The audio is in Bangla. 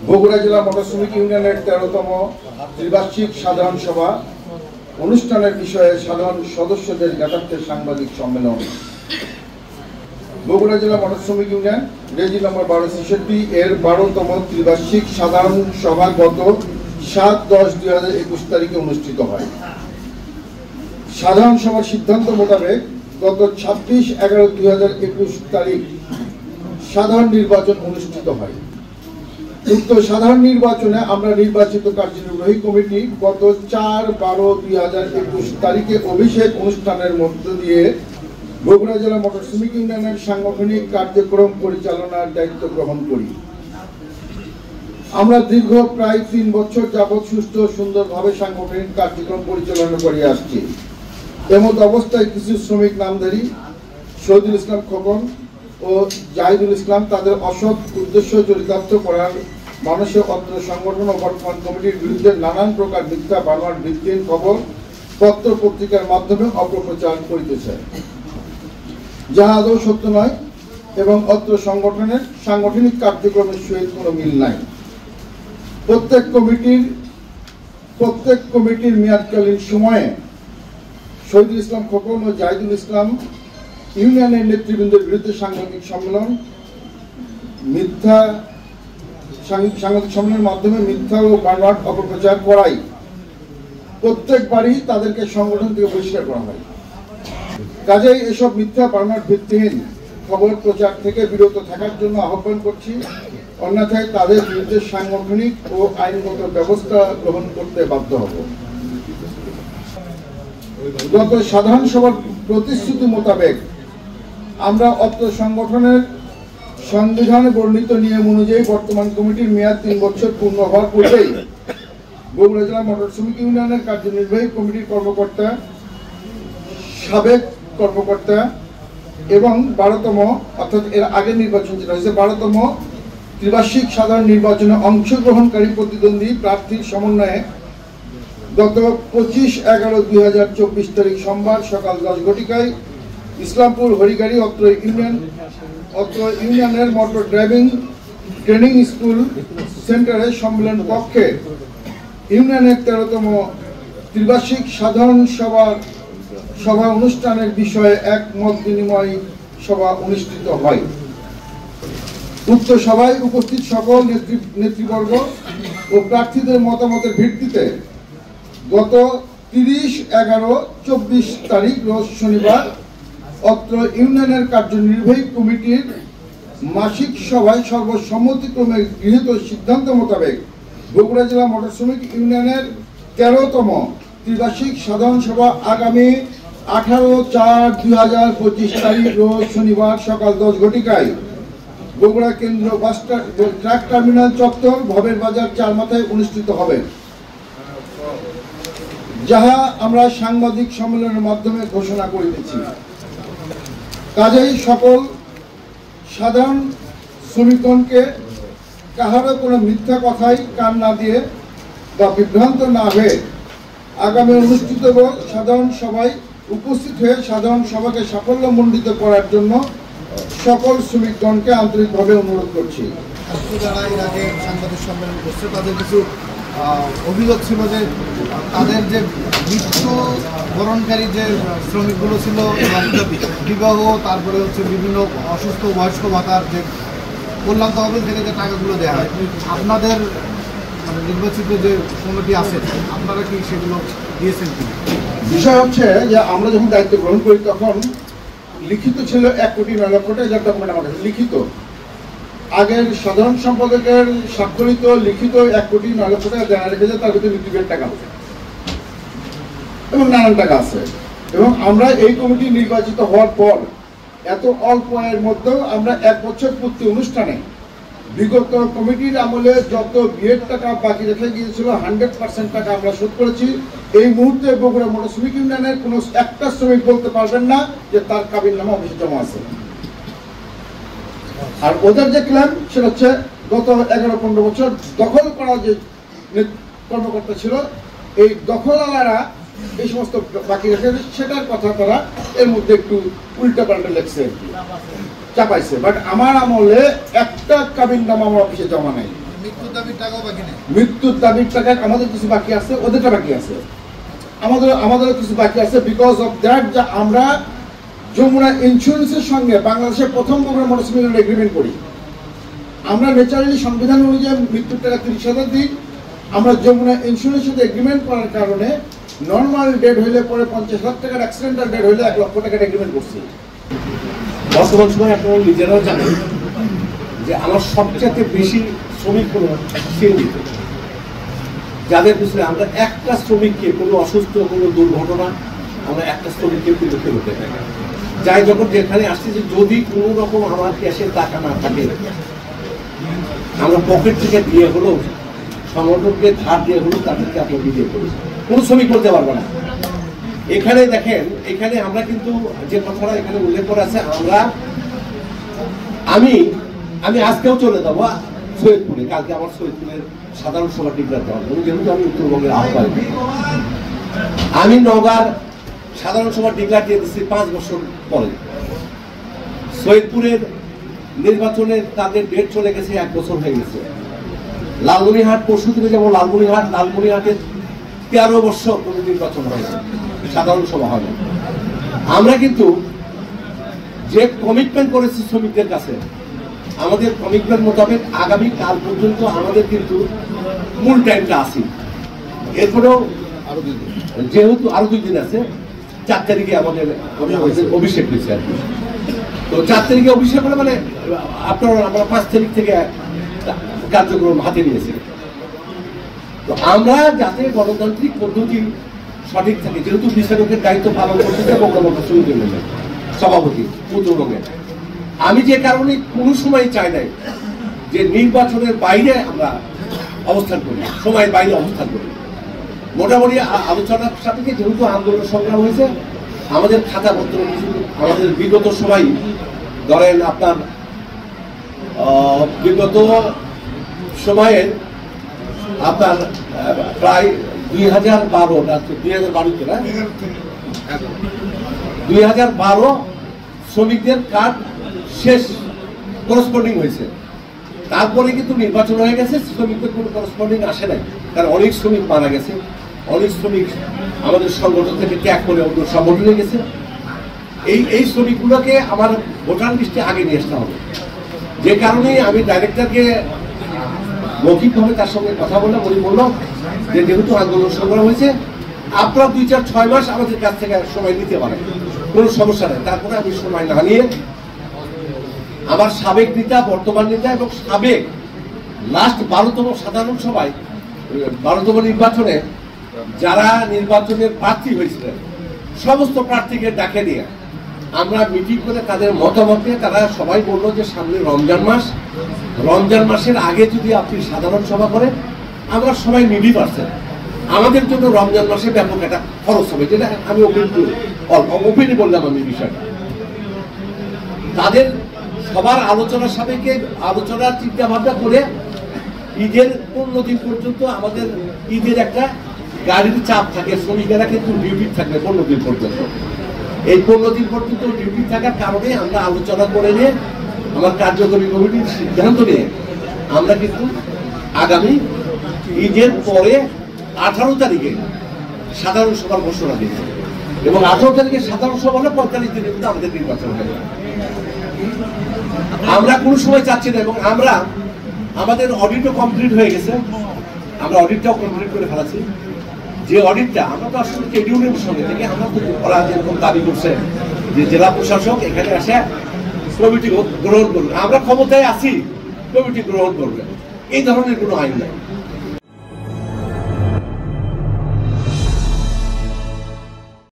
বগুড়া জেলা মোটর শ্রমিক ইউনিয়নের 13তম ত্রিবার্ষিক সাধারণ সভা অনুষ্ঠানের বিষয়ে সাধারণ সদস্যদের জ্ঞাতার্থে সাংবাদিক সম্মেলন। বগুড়া জেলা মোটর শ্রমিক ইউনিয়ন রেজি নম্বর 1266 এর 12তম ত্রিবার্ষিক সাধারণ সভা গত 7/10/2021 তারিখে অনুষ্ঠিত হয়। সাধারণ সভার সিদ্ধান্ত মোতাবেক গত 26/11/2021 তারিখ সাধারণ নির্বাচন অনুষ্ঠিত হয়। উক্ত সাধারণ নির্বাচনে আমরা নির্বাচিত কার্যনির্বাহী কমিটি গত 4/12/2021 তারিখে অভিষেক অনুষ্ঠানের মধ্য দিয়ে বগুড়া জেলা মোটর শ্রমিক ইউনিয়নের সাংগঠনিক কার্যক্রম পরিচালনার দায়িত্ব গ্রহণ করি। আমরা দীর্ঘ প্রায় 3 বছর যাবৎ সুষ্ঠু সুন্দরভাবে সাংগঠনিক কার্যক্রম পরিচালনা করে আসছি। এমত অবস্থায় কিছু শ্রমিক নামধারী শহীদুল ইসলাম খোকন ও জাহিদুল ইসলাম তাদের অসৎ উদ্দেশ্য চরিতার্থ করার মানুষে অত্র সংগঠন ও বর্তমান কমিটির বিরুদ্ধে নানান প্রকার মিথ্যা বানোয়াট ভিত্তিহীন খবর পত্র পত্রিকার মাধ্যমে অপপ্রচার করিতেছে, যাহা আদৌ সত্য নয় এবং অত্র সংগঠনের সাংগঠনিক কার্যক্রমের সহিত কোনো মিল নাই। প্রত্যেক কমিটির মেয়াদকালীন সময়ে শহীদুল ইসলাম খোকন ও জাহিদুল ইসলাম ইউনিয়নের নেতৃবৃন্দের বিরুদ্ধে সাংবাদিক সম্মেলনের মাধ্যমে মিথ্যা ও বানোয়াট অপপ্রচার করাই প্রত্যেকবারই তাদেরকে সংগঠন থেকে বহিষ্কার করা হয়। কাজেই এসব মিথ্যা বানোয়াট ভিত্তিহীন খবর প্রচার থেকে বিরত থাকার জন্য আহ্বান করছি, অন্যথায় তাদের বিরুদ্ধে সাংগঠনিক ও আইনগত ব্যবস্থা গ্রহণ করতে বাধ্য হব। গত সাধারণ সভার প্রতিশ্রুতি মোতাবেক আমরা অত্র সংগঠনের সংবিধানে বর্ণিত নিয়ম অনুযায়ী বর্তমান কমিটির মেয়াদ 3 বছর পূর্ণ হওয়ার পূর্বেই বগুড়া জেলা মোটর শ্রমিক ইউনিয়নের কার্যনির্বাহী কমিটির কর্মকর্তা, সাবেক কর্মকর্তা এবং 12তম অর্থাৎ এর আগের নির্বাচন যেটা হয়েছে 12তম ত্রিবার্ষিক সাধারণ নির্বাচনে অংশগ্রহণকারী প্রতিদ্বন্দ্বী প্রার্থীর সমন্বয়ে গত 25/11/2024 তারিখ সোমবার সকাল 10 ঘটিকায় ইসলামপুর হরিগাড়ি অত্র ইউনিয়নের মোটর ড্রাইভিং ট্রেনিং স্কুল সেন্টারে সম্মেলন কক্ষে ইউনিয়নের 13তম ত্রিবার্ষিক সাধারণ সভা অনুষ্ঠানের বিষয়ে এক মত বিনিময় সভা অনুষ্ঠিত হয়। উক্ত সভায় উপস্থিত সকল নেতৃবর্গ ও প্রার্থীদের মতামতের ভিত্তিতে গত 30/11/24 তারিখ রোজ শনিবার অত্র ইউনিয়নের কার্যনির্বাহী কমিটির মাসিক সভায় সর্বসম্মতিক্রমে গৃহীত সিদ্ধান্ত মোতাবেক বগুড়া জেলা মোটর শ্রমিক ইউনিয়নের 13তম ত্রিবার্ষিক সাধারণ সভা আগামী 18/4/2025 তারিখ রোজ শনিবার সকাল 10 ঘটিকায় বগুড়া কেন্দ্র বাস ট্রাক টার্মিনাল চত্বর ভবের বাজার 4 মাথায় অনুষ্ঠিত হবে, যাহা আমরা সাংবাদিক সম্মেলনের মাধ্যমে ঘোষণা করিতেছি। কাজেই সকল সাধারণ শ্রমিকগণকে কাহারও কোনো মিথ্যা কথাই কান না দিয়ে বা বিভ্রান্ত না হয়ে আগামী অনুষ্ঠিত সাধারণ সভায় উপস্থিত হয়ে সাধারণ সভাকে সাফল্যমণ্ডিত করার জন্য সকল শ্রমিকগণকে আন্তরিকভাবে অনুরোধ করছি। যারা এর আগে সাংবাদিক সম্মেলন করছে তাদের কিছু অভিযোগ ছিল যে তাদের যে মৃত্যু বরণকারী যে শ্রমিকগুলো ছিল এবং বিবাহ, তারপরে হচ্ছে বিভিন্ন অসুস্থ বয়স্ক ভাতার যে কল্যাণ তহবিল থেকে যে টাকাগুলো দেওয়া হয়, আপনাদের মানে নির্বাচিত যে কমিটি আছে আপনারা কি সেগুলো দিয়েছেন কি? বিষয় হচ্ছে যে আমরা যখন দায়িত্ব গ্রহণ করি তখন লিখিত ছিল 1,09,00,000 টাকা ডকুমেন্ট আমার কাছে লিখিত। আগের সাধারণ সম্পাদকের স্বাক্ষরিত লিখিত 1,09,00,000 টাকা দেওয়া রেখেছে, তার ভিতরে মৃত্যুর টাকা আছে এবং নানান টাকা আছে। এবং আমরা এই কমিটি নির্বাচিত হওয়ার পর এত অল্প আয়ের মধ্যেও আমরা 1 বছর পূর্তি অনুষ্ঠানে বিগত কমিটির আমলে যত বিয়ের টাকা বাকি রেখে গিয়েছিল 100% টাকা আমরা শোধ করেছি। এই মুহূর্তে বগুড়া মোটর শ্রমিক ইউনিয়নের কোনো একটা শ্রমিক বলতে পারবেন না যে তার কাবিননামা অফিসে জমা আছে। আর ওদের যে ক্লেম সেটা হচ্ছে গত 11-15 বছর দখল করা যে কর্মকর্তা ছিল, এই দখলওয়ালারা এই সমস্ত বাকি রেখে সেটার কথা তারা এর মধ্যে একটু উল্টা পাল্টা লেখছে, চাপাইছে। বাট আমার আমলে একটা কাবিননামা আমার অফিসে জমা নেই। মৃত্যুর দাবির টাকাও বাকি নেই। মৃত্যুর দাবির টাকা আমাদের কিছু বাকি আছে, ওদেরটা বাকি আছে, আমাদেরও কিছু বাকি আছে। বিকজ অফ দ্যাট যে আমরা যমুনা ইন্স্যুরেন্সের সঙ্গে বাংলাদেশের প্রথম প্রোগ্রাম মোটরসাইকেল এগ্রিমেন্ট করি। আমরা ন্যাচারালি সংবিধান অনুযায়ী মৃত্যুর টাকা 30,000 দিই। আমরা যমুনা ইন্স্যুরেন্সের সাথে এগ্রিমেন্ট করার কারণে নর্মাল ডেট হইলে পরে 50,000 টাকার, অ্যাক্সিডেন্টাল ডেট হইলে 1 লক্ষ টাকার এগ্রিমেন্ট করছি। বর্তমান সময় আপনারা নিজেরাও জানেন যে আমার সবচেয়ে বেশি শ্রমিক হলো সিএনজিতে, যাদের পিছনে আমরা একটা শ্রমিককে কোনো অসুস্থ কোনো দুর্ঘটনা আমরা একটা শ্রমিককে কিন্তু ফেরত দেয়। যাই যখন যেখানে আসছে যে যদি কোনো রকম আমার ক্যাশের টাকা না থাকে আমরা পকেট থেকে দিয়ে হলেও সংগঠনকে ধার দিয়ে হলেও তাদেরকে আপনি দিয়ে করি, কোনো শ্রমিক করতে পারবো না। এখানে দেখেন, এখানে আমরা কিন্তু যে কথাটা এখানে উল্লেখ করে আছে, আমি আজকেও চলে যাবো সৈয়দপুরে, কালকে আমার সৈয়দপুরের সাধারণ সভা ডিক্লার দেওয়া হবে, যেহেতু আমি উত্তরবঙ্গের আহ্বায়ক। আমি নওগাঁর সাধারণ সভা ডিক্লার দিয়ে দিচ্ছি 5 বছর পরে। সৈয়দপুরের নির্বাচনের তাদের ডেট চলে গেছে, 1 বছর হয়ে গেছে। লালমনিরহাট পরশু দিনে যাবো, লালমনিরহাটের 13 বছর কোনো নির্বাচন হয়েছে, সাধারণ সভা হয়। আমরা কিন্তু যে কমিটমেন্ট করেছি শ্রমিকদের কাছে, আমাদের কমিটমেন্ট মোতাবেক আগামী কাল পর্যন্ত আমাদের কিন্তু মূল টাইমটা আসি। এরপরেও যেহেতু আরো 2 দিন আছে, 4 তারিখে আমাদের অভিষেক হয়েছে আর কি। তো 4 তারিখে অভিষেক হলে মানে আমরা 5 তারিখ থেকে কার্যক্রম হাতে নিয়েছি। তো আমরা যাতে গণতান্ত্রিক পদ্ধতি সঠিক থাকে, যেহেতু বিচারকের দায়িত্ব পালন করতেছে বঙ্গবন্ধু শহীদ সভাপতি উত্তরবঙ্গের, আমি যে কারণে কোনো সময় চাই নাই যে নির্বাচনের বাইরে আমরা অবস্থান করি, সময়ের বাইরে অবস্থান করি। মোটামুটি আলোচনার সাপেক্ষে যেহেতু আন্দোলন সংগ্রাম হয়েছে, আমাদের খাতাপত্র আমাদের বিগত সময় ধরেন আপনার বিগত সময়ের আপনার প্রায় 2012 শ্রমিকদের কার্ড শেষ করসপন্ডিং হয়েছে। তারপরে কিন্তু নির্বাচন হয়ে গেছে, শ্রমিকদের কোনো করসপন্ডিং আসে নাই, কারণ অনেক শ্রমিক মারা গেছে, অনেক শ্রমিক আমাদের সংগঠন থেকে ত্যাগ করে অন্য সংগঠনে গেছে। এই শ্রমিকগুলোকে আমার ভোটার লিস্টে আগে নিয়ে আসতে হবে। যে কারণে আমি ডাইরেক্টরকে মৌখিকভাবে তার সঙ্গে কথা বললাম, উনি বললো যে যেহেতু আন্দোলন সংগ্রাম হয়েছে, আপনারা 2-4-6 মাস আমাদের কাছ থেকে সময় নিতে পারেন, কোনো সমস্যা নেই। তারপরে আমি সময় না নিয়ে আমার সাবেক নেতা, বর্তমান নেতা এবং সাবেক লাস্ট 12তম সাধারণ সভায় 12তম নির্বাচনে যারা নির্বাচনের প্রার্থী হয়েছিলেন সমস্ত প্রার্থীকে ডাকে নিয়ে আমরা মিটিং করে তাদের মতামত নিয়ে তারা সবাই বললো যে সামনে রমজান মাসের আগে যদি আপনি সাধারণ সভা করেন আমরা সবাই নিডি পারছেন, আমাদের জন্য রমজান মাসে ব্যাপক একটা খরচ হবে, যেটা আমি ওপেনই বললাম আমি বিষয়টা। তাদের সবার আলোচনার সাপেক্ষে আলোচনার চিন্তা ভাবনা করে ঈদের 15 দিন পর্যন্ত আমাদের ঈদের একটা গাড়ির চাপ থাকে, শ্রমিকেরা কিন্তু ডিউটি থাকবে 15 দিন পর্যন্ত। এই 15 দিন পর্যন্ত ডিউটি থাকার কারণে আমরা আলোচনা করে নিয়ে আমার কার্যকরী কমিটির সিদ্ধান্ত নিয়ে আমরা কিন্তু আগামী ঈদের পরে 18 তারিখে সাধারণ সভার ঘোষণা দিয়েছি এবং 18 তারিখে সাধারণ সভা হলে 45 দিনের মধ্যে আমাদের নির্বাচন হবে। আমরা কোনো সময় চাচ্ছি না এবং আমাদের অডিটও কমপ্লিট হয়ে গেছে, আমরা অডিটটাও কমপ্লিট করে ফেলাছি। যে অডিটটা আমরা তো আসলে ট্রেড ইউনিয়নের সঙ্গে থেকে আমরা তো ওরা যেরকম দাবি করছে যে জেলা প্রশাসক এখানে এসে কমিটি গ্রহণ করবে, আমরা ক্ষমতায় আছি কমিটি গ্রহণ করবে, এই ধরনের কোনো আইন নাই।